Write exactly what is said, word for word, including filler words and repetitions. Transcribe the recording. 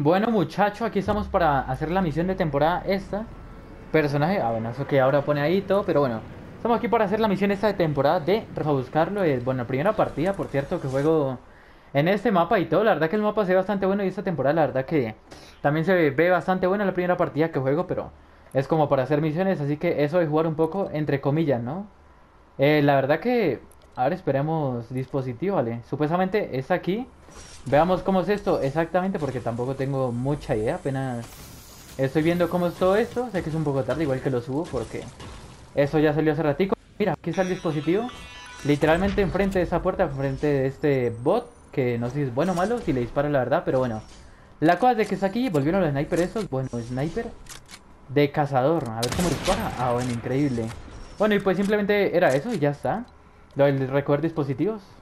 Bueno, muchacho, aquí estamos para hacer la misión de temporada esta. Personaje, ah, bueno, eso que ahora pone ahí y todo, pero bueno. Estamos aquí para hacer la misión esta de temporada de Buscarlo. Eh, bueno, primera partida, por cierto, que juego en este mapa y todo. La verdad que el mapa se ve bastante bueno y esta temporada, la verdad que también se ve bastante bueno la primera partida que juego, pero es como para hacer misiones, así que eso de jugar un poco entre comillas, ¿no? Eh, la verdad que, ahora esperemos dispositivo, ¿vale? Supuestamente es aquí. Veamos cómo es esto exactamente porque tampoco tengo mucha idea, apenas estoy viendo cómo es todo esto. Sé que es un poco tarde, igual que lo subo porque eso ya salió hace ratico. Mira, aquí está el dispositivo. Literalmente enfrente de esa puerta, enfrente de este bot, que no sé si es bueno o malo, si le dispara la verdad, pero bueno. La cosa de que está aquí, volvieron los snipers esos, bueno, sniper de cazador, a ver cómo dispara. Ah, bueno, increíble. Bueno, y pues simplemente era eso y ya está. Lo del recoger dispositivos.